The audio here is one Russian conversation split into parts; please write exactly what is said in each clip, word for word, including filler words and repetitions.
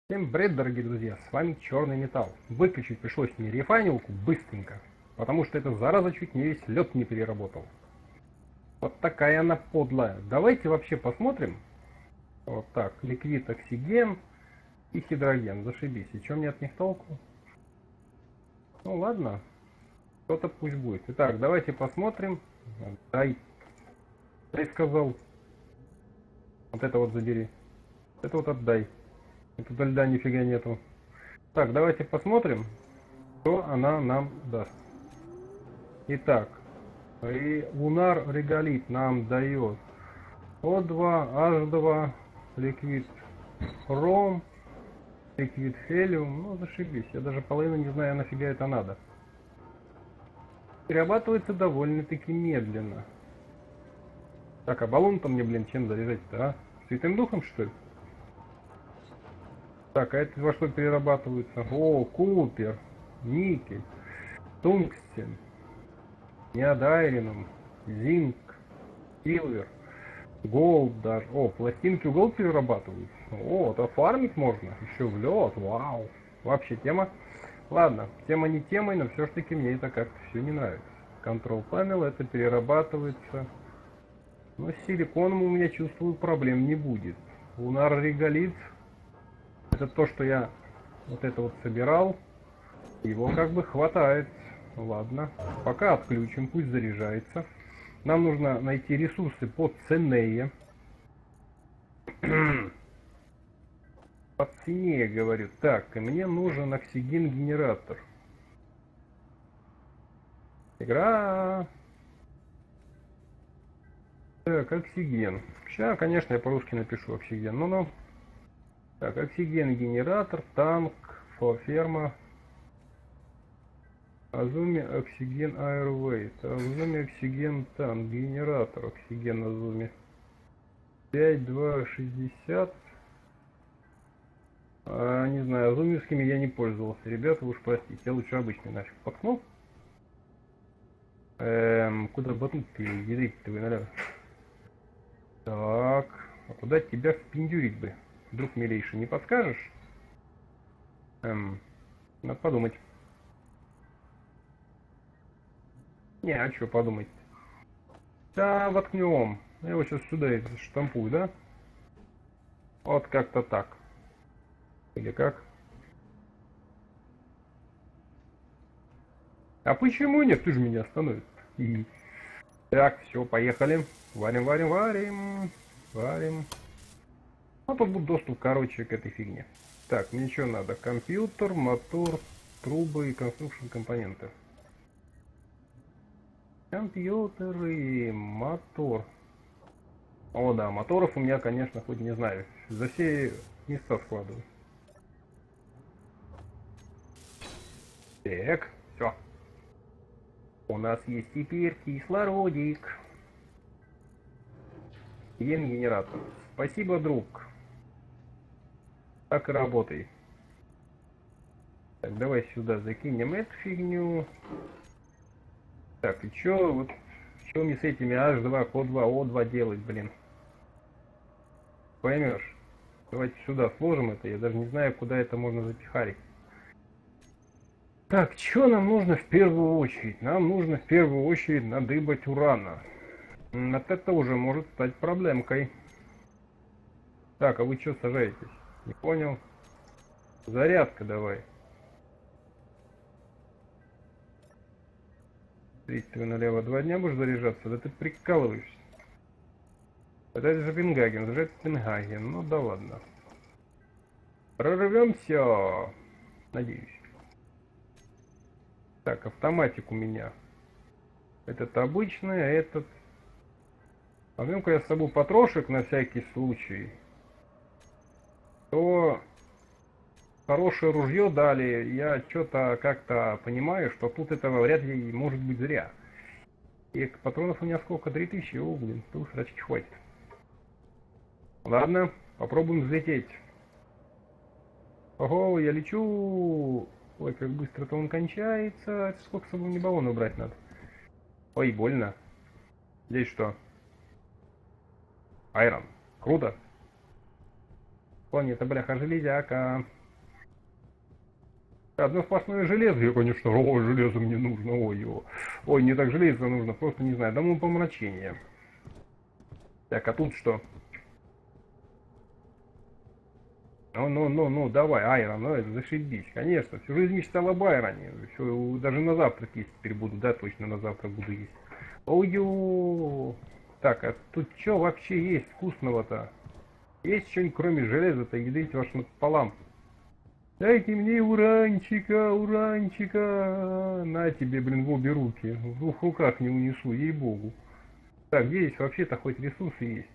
Всем привет, дорогие друзья, с вами Черный Металл. Выключить пришлось мне рефайнилку быстренько, потому что эта зараза чуть не весь лед не переработал. Вот такая она подлая. Давайте вообще посмотрим. Вот так, ликвид, оксиген и гидроген. Зашибись. И что мне от них толку? Ну ладно, что-то пусть будет. Итак, давайте посмотрим. Дай. Дай сказал. Вот это вот забери. Это вот отдай. И тут льда нифига нету. Так, давайте посмотрим, что она нам даст. Итак, и лунар реголит нам дает О два, H два, ликвид ром, ликвид хелиум. Ну, зашибись. Я даже половину не знаю, нафига это надо. Перерабатывается довольно-таки медленно. Так, а баллон-то мне, блин, чем заряжать-то, а? Святым духом, что ли? Так, а это во что перерабатывается? О, купер, никель, тунгстен, неодайринум, зинк, силвер, голд даже. О, пластинки в голд перерабатываются. О, это фармить можно. Еще в лед, вау. Вообще тема. Ладно, тема не темой, но все ж таки мне это как-то все не нравится. Control Panel, это перерабатывается. Но с силиконом у меня, чувствую, проблем не будет. Лунар реголит. Это то, что я вот это вот собирал. Его как бы хватает. Ладно. Пока отключим, пусть заряжается. Нам нужно найти ресурсы поценнее. Поценнее, говорю. Так, и мне нужен оксиген-генератор. Игра. Так, оксиген. Сейчас, конечно, я по-русски напишу оксиген. Ну-ну. Так, оксиген-генератор, танк, ферма. Азуми, оксиген, аэрвейт. Азуми, оксиген, танк, генератор, оксиген, Азуми. пять, два, шестьдесят. А, не знаю, азумевскими я не пользовался. Ребята, уж простите, я лучше обычный нафиг поткнул. Эм, куда ботнуть-то, ядрить-то вы, наверное. Так, а куда тебя впендюрить бы? Друг милейший, не подскажешь? Эм, надо подумать. Не, а что подумать? Да, воткнем. Я его сейчас сюда штампую, да? Вот как-то так. Или как? А почему нет? Ты же меня остановишь. И... Так, все, поехали. Варим, варим, варим. Варим. А тут будет доступ, короче, к этой фигне. Так, мне что надо? Компьютер, мотор, трубы и конструкшн компоненты. Компьютеры, мотор. О да, моторов у меня, конечно, хоть не знаю. За все места складываю. Так, все. У нас есть теперь кислородик. Ген-генератор. Спасибо, друг. Так и работай. Так, давай сюда закинем эту фигню. Так, и чё, вот, чё мне с этими H два, О два, О два делать, блин? Поймешь. Давайте сюда сложим это, я даже не знаю, куда это можно запихарить. Так, что нам нужно в первую очередь? Нам нужно в первую очередь надыбать урана. Вот это уже может стать проблемкой. Так, а вы что сажаетесь? Не понял. Зарядка давай. тридцать налево два дня будешь заряжаться? Да ты прикалываешься. Это же Пенгаген, зажать Пенгаген. Ну да ладно. Прорвемся. Надеюсь. Так, автоматик у меня. Этот обычный, а этот... Возьмем-ка я с собой патрошек на всякий случай. То хорошее ружье дали. Я что-то как-то понимаю, что тут этого вряд ли может быть зря. И патронов у меня сколько? три тысячи? О, блин, тут срачки хватит. Ладно, попробуем взлететь. Ого, я лечу. Ой, как быстро-то он кончается. Сколько с собой мне баллон убрать надо? Ой, больно. Здесь что? Айрон. Круто. Планета, бляха, железяка. Одно сплошное железо, я, конечно, ой, железо мне нужно, ой, ой, ой, не так железо нужно, просто не знаю, домой помрачение. Так, а тут что? Ну, ну, ну, ну, давай, айрон, ну, это зашибись, конечно, всю жизнь мечтал об айроне, все, даже на завтрак есть теперь буду, да, точно на завтрак буду есть. Ой-ё! Так, а тут что вообще есть вкусного-то? Есть что-нибудь кроме железа-то, еды вашим пополам? Дайте мне уранчика, уранчика. На тебе, блин, в обе руки. В двух руках не унесу, ей-богу. Так, где здесь вообще-то хоть ресурсы есть?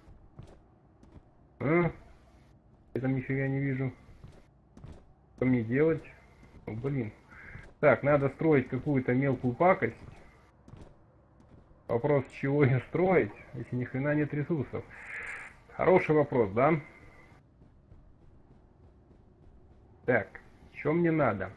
А? Я там нифига не вижу. Что мне делать? О, блин. Так, надо строить какую-то мелкую пакость. Вопрос, чего ее строить, если ни хрена нет ресурсов? Хороший вопрос, да? Так, что мне надо?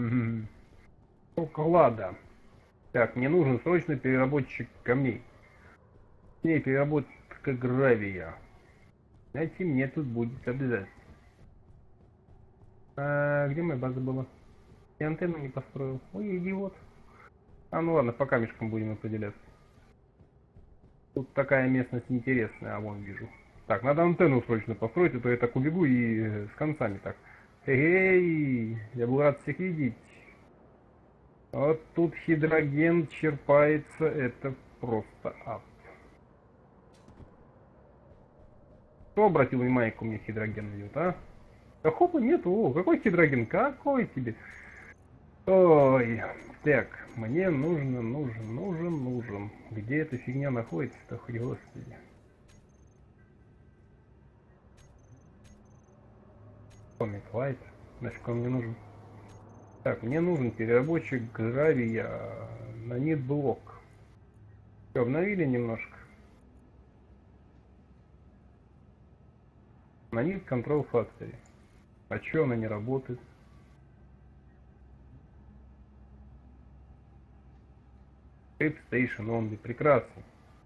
Шоколада. Так, мне нужен срочно переработчик камней. С ней переработка гравия. Знаете, мне тут будет обязательно. А где моя база была? Я антенну не построил. Ой, идиот. А ну ладно, по камешкам будем определяться. Тут такая местность интересная, а вон вижу. Так, надо антенну срочно построить, а то я так убегу и с концами так. Эй, я был рад всех видеть. Вот тут гидроген черпается, это просто ад. Кто обратил внимание, как у меня гидроген идет, а? Да хопа нету, о, какой гидроген, какой тебе? Ой, так, мне нужно, нужен, нужен, нужен. Где эта фигня находится-то, хоть господи. Комик лайт, нафиг он мне нужен. Так, мне нужен переработчик гравия на нит-блок. Все, обновили немножко. На нит Control Factory. А чё она не работает? Trip Station Only. Прекрасно.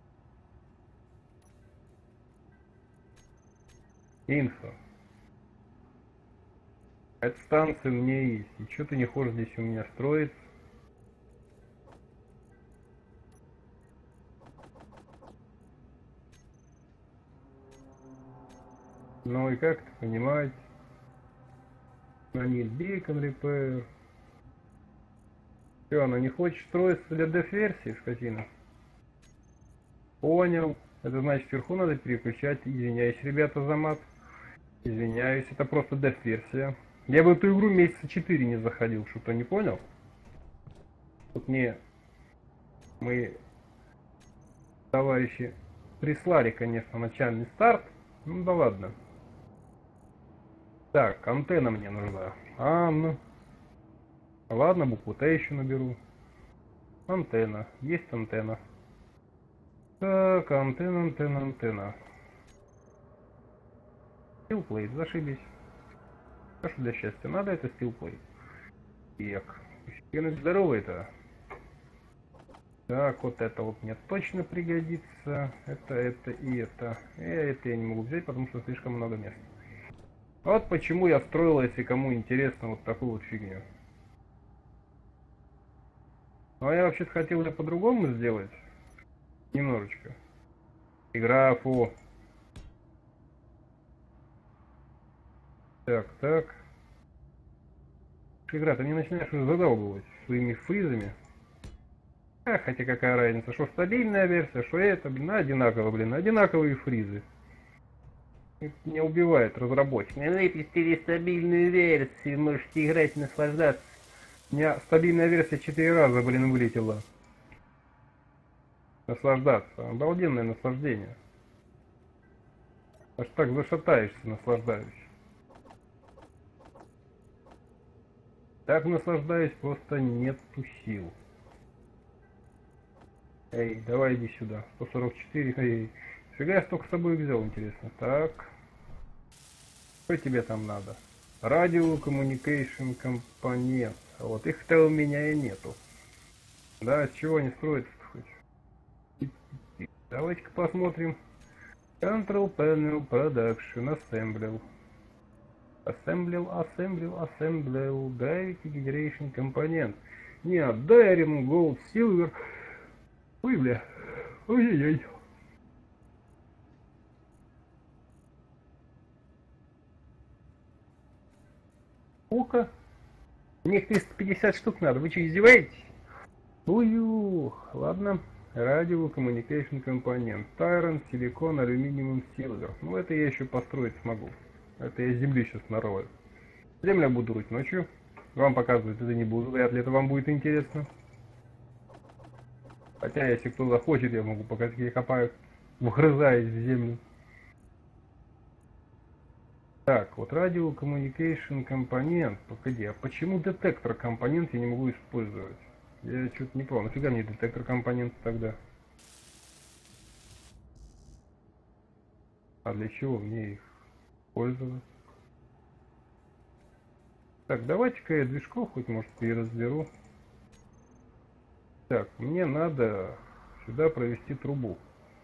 Инфо. Эта станция у меня есть. И что ты не хочешь здесь у меня строить? Ну и как это понимать? На нит Beacon Repair. Все, она не хочет строиться для деф-версии, скотина. Понял. Это значит, вверху надо переключать. Извиняюсь, ребята, за мат. Извиняюсь, это просто деф-версия. Я в эту игру месяца четыре не заходил, что-то не понял. Тут мне мои товарищи прислали, конечно, начальный старт. Ну да ладно. Так, антенна мне нужна. А, ну. Ладно, букву Т еще наберу. Антенна. Есть антенна. Так, антенна, антенна, антенна. Стилплейт, зашибись. А что для счастья надо, это стилплейт. Так, фигнуть здоровый-то. Так, вот это вот мне точно пригодится. Это, это и это. И это я не могу взять, потому что слишком много места. Вот почему я строил, если кому интересно, вот такую вот фигню. Ну а я вообще-то хотел это по-другому сделать. Немножечко. Графу. Так, так. Игра, ты не начинаешь уже задолбывать своими фризами. А, хотя какая разница, что стабильная версия, что это, блин, одинаково, блин, одинаковые фризы. Это не убивает разработчик. Не выпустили стабильную версию, можете играть, наслаждаться. У меня стабильная версия четыре раза, блин, вылетела. Наслаждаться. Обалденное наслаждение. Аж так зашатаешься, наслаждаюсь. Так наслаждаюсь, просто нету сил. Эй, давай иди сюда. сто сорок четыре. Эй, фига я столько с собой взял, интересно. Так. Что тебе там надо? Радио Communication компонент. Вот их-то у меня и нету. Да, с чего они строятся-то хоть? Давайте-ка посмотрим. Control Panel Production Assemble. Assemble, assemble, assemble, gravity generation компонент. Нет, Diamond, Gold, Silver. Ой, бля. Ой-ой-ой. Сколько? Мне триста пятьдесят штук надо, вы что, издеваетесь? Ую, ладно. Радио, Communication компонент. Тайрон, силикон, алюминиум, силвер. Ну это я еще построить смогу. Это я с земли сейчас нарою. Земля буду рыть ночью. Вам показывать это не буду, вряд ли это вам будет интересно. Хотя, если кто захочет, я могу показать, как я копаю, вгрызаясь в землю. Так, вот радио Communication компонент. Погоди, а почему детектор компонент я не могу использовать? Я что-то не понял. Нафига мне детектор компонент тогда? А для чего мне их пользоваться? Так, давайте-ка я движков хоть, может, переразберу. Так, мне надо сюда провести трубу.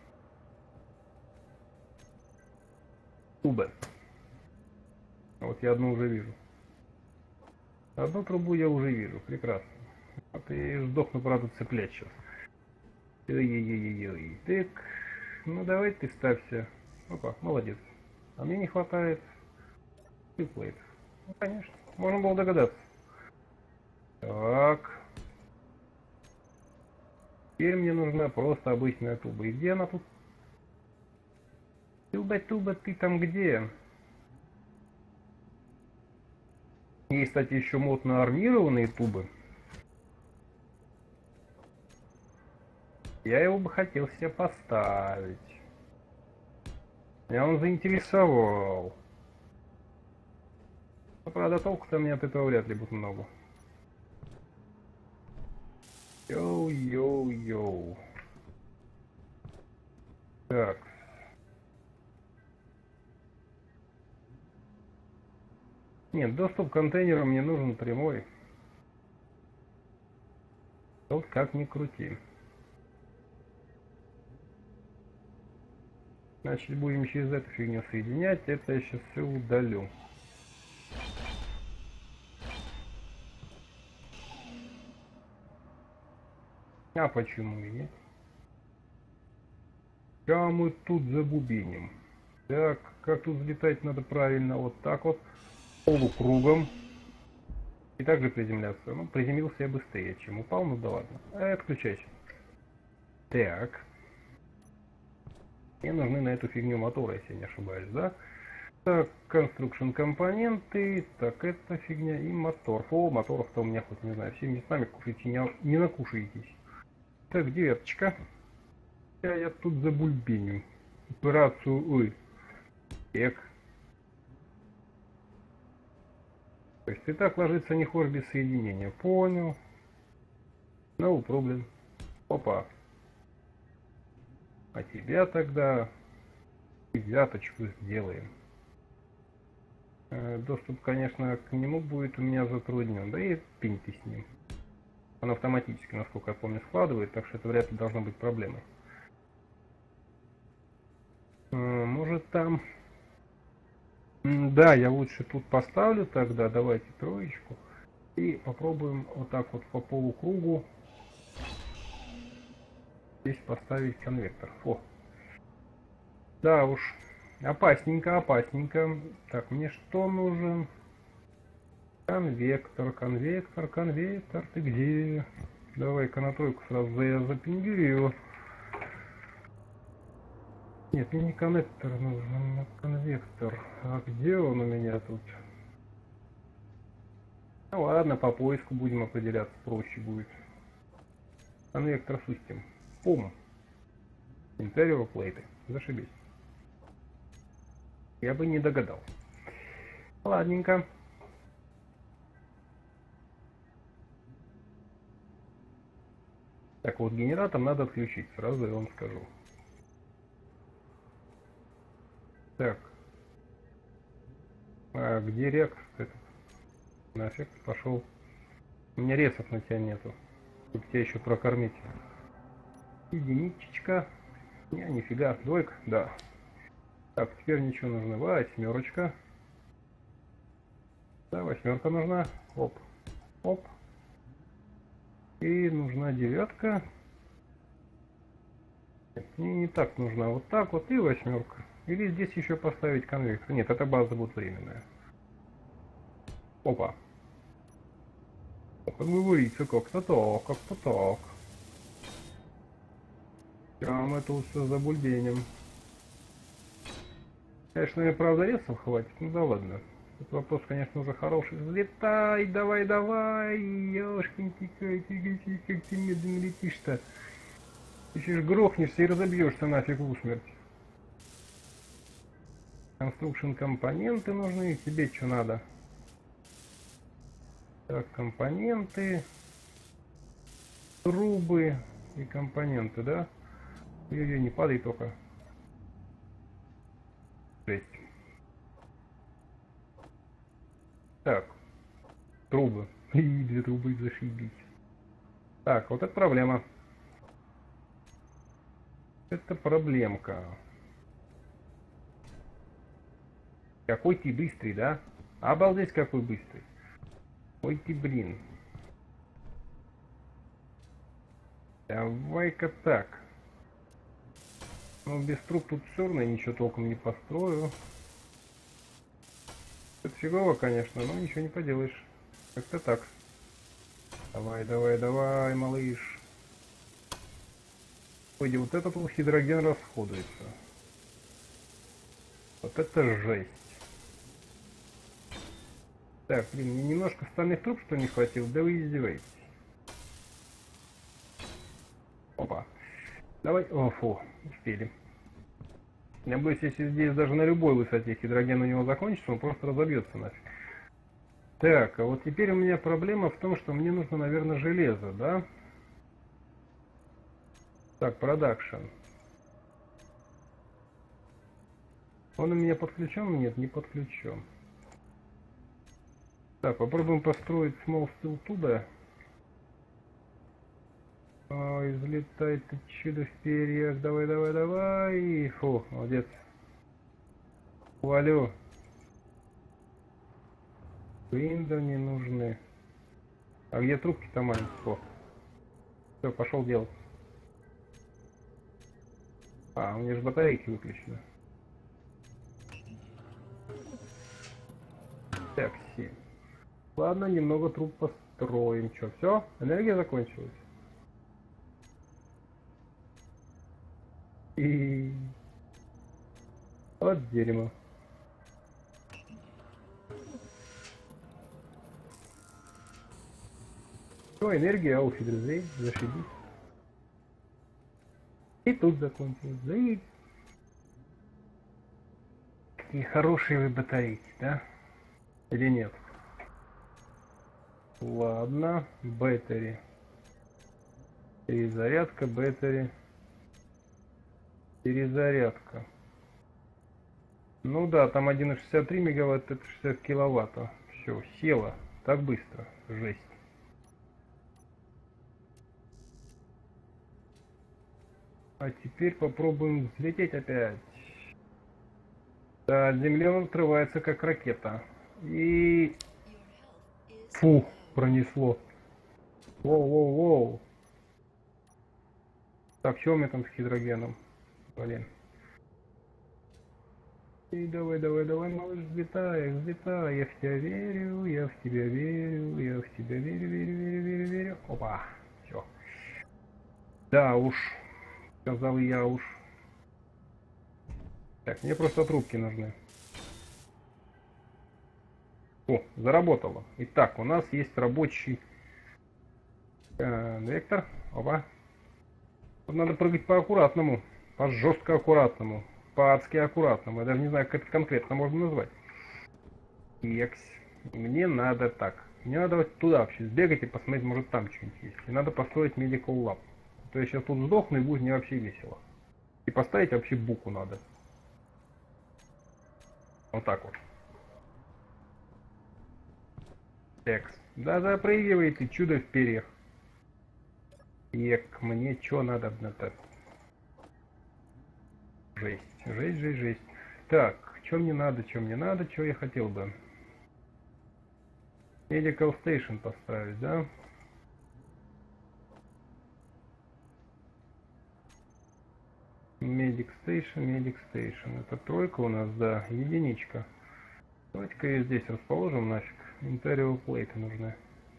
Трубы. Вот я одну уже вижу. Одну трубу я уже вижу. Прекрасно. А ты сдохну, правда, цеплять сейчас. Ой-ой-ой-ой. Так, ну давай ты ставься. Опа, молодец. А мне не хватает тюплейт. Ну, конечно. Можно было догадаться. Так. Теперь мне нужна просто обычная туба. И где она тут? Туба, туба, ты там где? Есть, кстати, еще мод на армированные тубы. Я его бы хотел себе поставить. Меня он заинтересовал. Но, правда, толку-то мне от этого вряд ли будет много. Йоу-йоу-йоу. Так. Нет, доступ к контейнеру мне нужен прямой. Тут как ни крути. Значит, будем через эту фигню соединять. Это я сейчас все удалю. А почему и нет? Сейчас мы тут забубеним. Так, как тут взлетать надо правильно? Вот так вот. Полукругом. И также приземляться. Ну, приземлился я быстрее, чем упал. Ну да ладно. А, отключайся. Так. Мне нужны на эту фигню моторы, если я не ошибаюсь, да? Так, construction компоненты. Так, это фигня и мотор. О, моторов-то у меня хоть, не знаю, всеми местами кушайте, не, не накушаетесь. Так, девяточка. Я, я тут забульбеню. Операцию, ой. Так. То есть и так ложится не хуже без соединения. Понял. No problem. Опа. А тебя тогда девяточку сделаем. Доступ, конечно, к нему будет у меня затруднен. Да и пень ты с ним. Он автоматически, насколько я помню, складывает, так что это вряд ли должно быть проблемой. Может там... Да, я лучше тут поставлю тогда. Давайте троечку. И попробуем вот так вот по полукругу здесь поставить конвектор. О. Да уж. Опасненько, опасненько. Так, мне что нужен? Конвектор, конвектор, конвектор. Ты где? Давай-ка на тройку сразу я запингирю его. Нет, мне не коннектор нужен, а конвектор. А где он у меня тут? Ну ладно, по поиску будем определяться, проще будет. Конвектор систем. Пум. Interior плейты. Зашибись. Я бы не догадался. Ладненько. Так вот, генератор надо отключить, сразу я вам скажу. Так. А где реактор этот? Нафиг, пошел. У меня ресов на тебя нету. Чтобы тебя еще прокормить. Единичечка. Не, нифига. Двойка? Да. Так, теперь ничего нужно. Восьмерочка. Да, восьмерка нужна. Оп. Оп. И нужна девятка. Нет, мне не так нужна. Вот так вот и восьмерка. Или здесь еще поставить конвектор. Нет, эта база будет временная. Опа. Как говорится, как-то так, как-то так. Прям мы тут все за бульбенем. Конечно, мне правда ресов хватит, ну да ладно. Этот вопрос, конечно, уже хороший. Взлетай, давай, давай, ёшкин тикай, тикай, как ты медленно летишь-то. Ты еще ж грохнешься и разобьешься нафиг в усмерть. Конструкшн компоненты нужны, тебе что надо? Так, компоненты, трубы и компоненты, да? Ой-ой, не падай только. Жесть. Так, трубы. И две трубы, зашибись. Так, вот это проблема. Это проблемка. Какой ты быстрый, да? Обалдеть, какой быстрый. Ой ты, блин. Давай-ка так. Ну, без труб тут все равно ничего толком не построю. Это фигово, конечно, но ничего не поделаешь. Как-то так. Давай, давай, давай, малыш. Ой, вот этот вот гидроген расходуется. Вот это жесть. Так, блин, мне немножко стальных труб, что не хватило, да вы издеваетесь. Опа. Давай, о, фу, успели. Я боюсь, если здесь даже на любой высоте гидроген у него закончится, он просто разобьется нафиг. Так, а вот теперь у меня проблема в том, что мне нужно, наверное, железо, да? Так, продакшн. Он у меня подключен? Нет, не подключен. Так, попробуем построить small steel туда. Ой, взлетай ты, чудо в перьях. Давай, давай, давай. Фу, молодец. Хвалю. Винда не нужны. А где трубки-то маленькие? Все, пошел делать. А, у меня же батарейки выключены. Так, семь. Ладно, немного труб построим. Че, все? Энергия закончилась? И... Вот дерьмо. Все, энергия, ауфидрзей, зашибись. И тут закончилось. Да и... Какие хорошие вы батарейки, да? Или нет? Ладно, беттери. Перезарядка, беттери. Перезарядка. Ну да, там один и шестьдесят три мегаватт, это шестьдесят киловатт. Все, села. Так быстро. Жесть. А теперь попробуем взлететь опять. Да, от земли он отрывается как ракета. И... Фу, пронесло. Воу-воу-воу. Так, что у меня там с гидрогеном? Блин. И давай, давай, давай, малыш, взлетай, взлетай. Я в тебя верю, я в тебя верю, я в тебя верю, верю, верю, верю, верю. Опа, все. Да уж, сказал я уж. Так, мне просто трубки нужны. О, заработало. Итак, у нас есть рабочий э, вектор. Опа. Тут надо прыгать по аккуратному, по жестко аккуратному, по адски аккуратному. Я даже не знаю, как это конкретно можно назвать. Екс. Мне надо так. Мне надо вот туда вообще сбегать и посмотреть, может там что-нибудь есть. И надо построить Medical Lab. То есть я сейчас тут сдохну и будет мне вообще весело. И поставить вообще буку надо. Вот так вот. Экс. Да запрыгивай ты, чудо в перьях. Ек, мне что надо на-то? Жесть, жесть, жесть, жесть. Так, что мне надо, что мне надо, что я хотел бы? Medical Station поставить, да? Medic Station, Medic Station. Это тройка у нас, да, единичка. Давайте-ка ее здесь расположим нафиг. Imperial плейты нужны.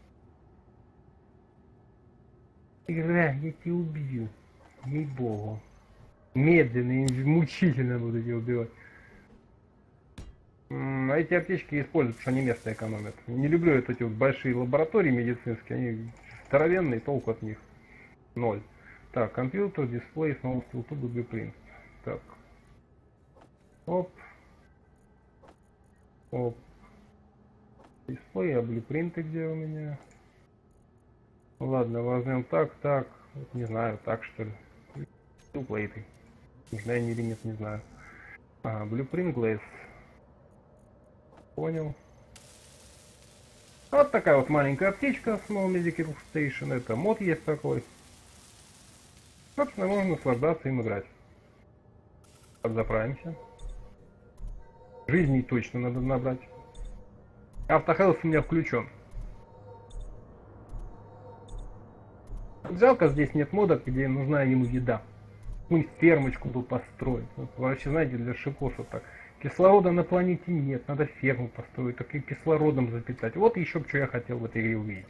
Игра, я тебя убью. Ей-богу. Медленно и мучительно буду тебя убивать. А эти аптечки используют, потому что они место экономят. Не люблю вот эти вот большие лаборатории медицинские, они здоровенные, толку от них ноль. Так, компьютер, дисплей, снова стилтубы, блюпринт. Так. Оп. Оп. Дисплей, а блюпринты где у меня? Ладно, возьмем так, так. Вот, не знаю, так что ли. Плейты. Нужна они или нет, не знаю. Ага, блюпринт глэс. Понял. Вот такая вот маленькая аптечка Small Medical Station. Это мод есть такой. Собственно, можно наслаждаться им играть. Подзаправимся. Жизней точно надо набрать. Автохелс у меня включен. Жалко, здесь нет мода, где нужна ему еда. Какую-нибудь фермочку бы построить. Вот, вообще, знаете, для шикоса так. Кислорода на планете нет, надо ферму построить, так и кислородом запитать. Вот еще что я хотел в этой игре увидеть.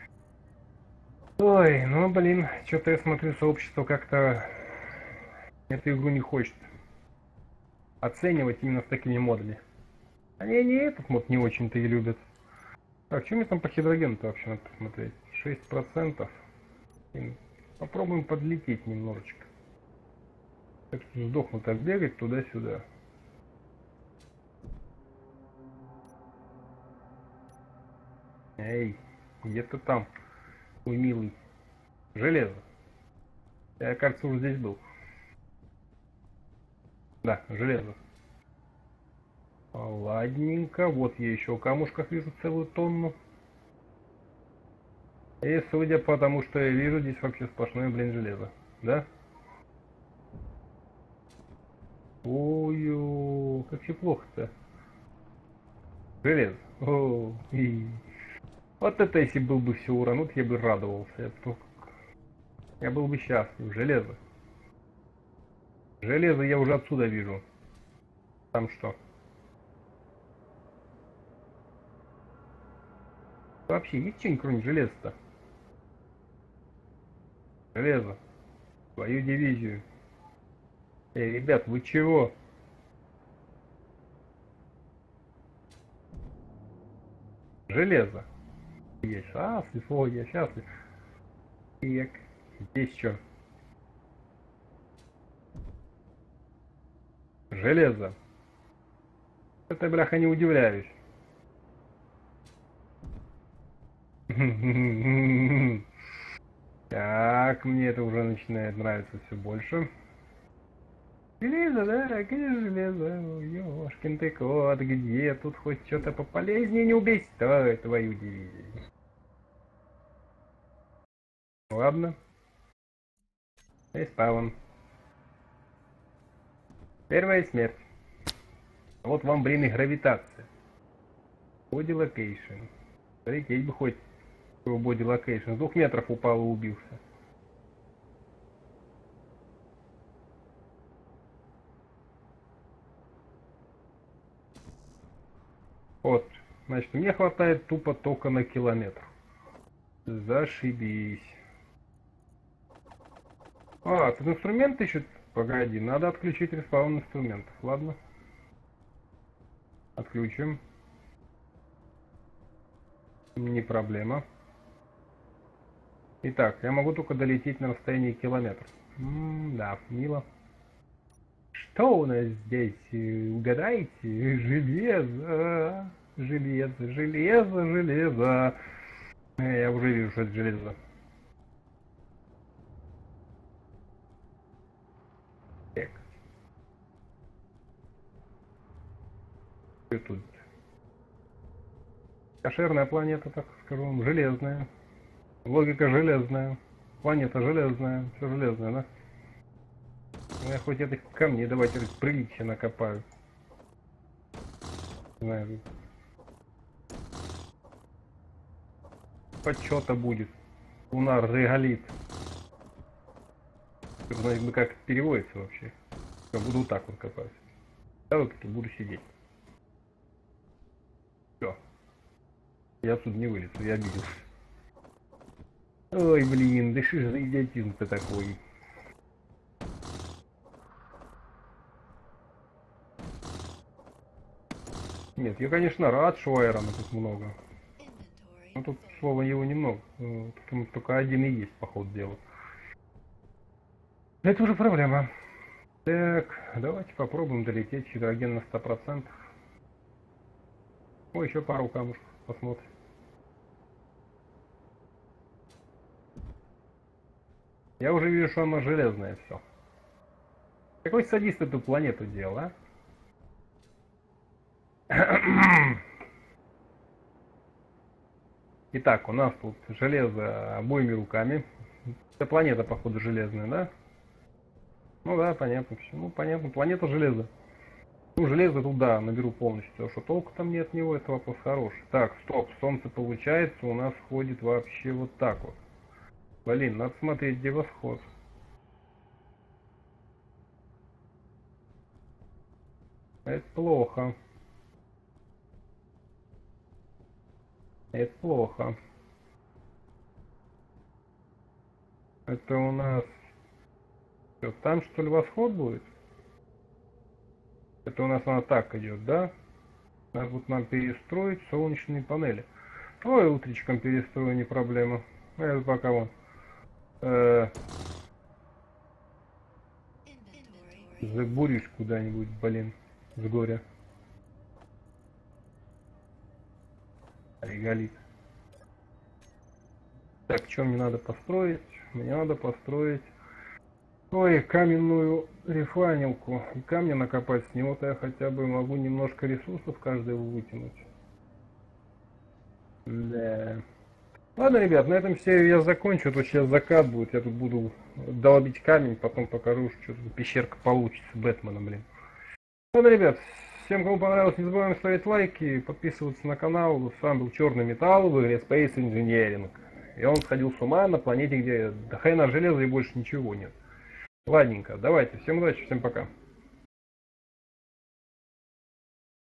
Ой, ну блин, что-то я смотрю, сообщество как-то эту игру не хочет оценивать именно с такими модами. Они не этот мод не очень-то и любят. Так, что мне там по хидрогену-то вообще надо посмотреть? шесть процентов. Попробуем подлететь немножечко. Так что сдохну так бегать туда-сюда. Эй, где-то там, ой, милый, железо. Я, кажется, уже здесь был. Да, железо. Ладненько, вот я еще в камушках вижу целую тонну. И судя по тому, что я вижу, здесь вообще сплошное, блин, железо. Да? Ой, как все плохо-то. Железо. О, и... Вот это если был бы все уранут, я бы радовался. Я, бы... я был бы счастлив. Железо. Железо я уже отсюда вижу. Там что? Вообще есть что-нибудь кроме железа-то? Железо. Свою дивизию. Эй, ребят, вы чего? Железо. Я счастлив, о, я счастлив. Так, здесь что? Железо. Это, бляха, не удивляюсь. Так, мне это уже начинает нравиться все больше. Железо, да, конечно, железо. Ёшкин ты кот, где тут хоть что-то пополезнее, не убейся твою дивизию. Ладно. Респаун. Первая смерть. Вот вам, блин, и гравитация. Body location. Полететь бы хоть в body location. С двух метров упал и убился. Вот. Значит, мне хватает тупо только на километр. Зашибись. А, тут инструменты еще... Погоди, надо отключить респаун инструментов. Ладно. Отключим. Не проблема. Итак, я могу только долететь на расстоянии километра. М-да, мило. Что у нас здесь? Угадайте? Железо. Железо, железо, железо. Я уже вижу, что это железо. Так. Что тут? Кошерная планета, так скажу, железная. Логика железная. Планета железная. Все железное, да? Я хоть этих камней давайте приличия накопаю. Не знаю. Почета будет. Лунар реголит. Знаете, как это переводится вообще? Я буду вот так вот копать. Я вот таки буду сидеть. Все. Я отсюда не вылезу, я обиделся. Ой, блин, да что же за идиотизм-то такой? Нет, я, конечно, рад, что Айрона тут много. Но тут, слова его немного. Тут только один и есть, по ходу дела. Это уже проблема. Так, давайте попробуем долететь гидроген на сто процентов. О, еще пару камушков, посмотрим. Я уже вижу, что оно железное все. Какой садист эту планету делал, а? Итак, у нас тут железо обоими руками. Эта планета, походу, железная, да? Ну да, понятно. Ну, понятно, планета железа. Ну, железо туда наберу полностью. А что толку там нет от него, это вопрос хороший. Так, стоп, солнце, получается, у нас ходит вообще вот так вот. Блин, надо смотреть, где восход. Это плохо. Это плохо. Это у нас... Что, там что ли восход будет? Это у нас она так идет, да? Надо вот нам перестроить солнечные панели. Ой, утречком перестрою, не проблема. Это пока вон. Э Забурюсь куда-нибудь, блин, с горя. Реголит. Так, что мне надо построить? Мне надо построить... Ой, каменную рефайнилку. И камни накопать. С него-то я хотя бы могу немножко ресурсов каждого вытянуть. Да. Ладно, ребят, на этом серию я закончу. Тут сейчас закат будет. Я тут буду долбить камень, потом покажу, что тут пещерка получится с Бэтменом, блин. Ладно, ребят, всем, кому понравилось, не забываем ставить лайки, подписываться на канал. С вами был Черный Металл в игре Space Engineering. И он сходил с ума на планете, где до хрена железа и больше ничего нет. Ладненько, давайте, всем удачи, всем пока.